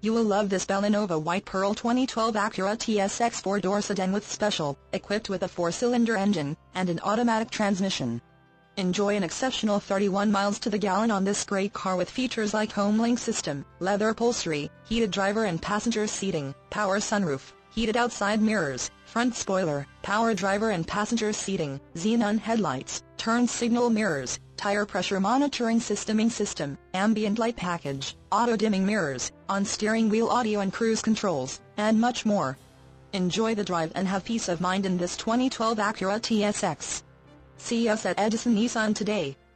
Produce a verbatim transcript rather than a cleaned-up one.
You will love this Bellanova White Pearl twenty twelve Acura T S X four-door sedan with special, equipped with a four-cylinder engine, and an automatic transmission. Enjoy an exceptional thirty-one miles to the gallon on this great car with features like HomeLink system, leather upholstery, heated driver and passenger seating, power sunroof, heated outside mirrors, front spoiler, power driver and passenger seating, xenon headlights, turn signal mirrors, tire pressure monitoring system, system, ambient light package, auto-dimming mirrors, on-steering wheel audio and cruise controls, and much more. Enjoy the drive and have peace of mind in this twenty twelve Acura T S X. See us at Edison Nissan today.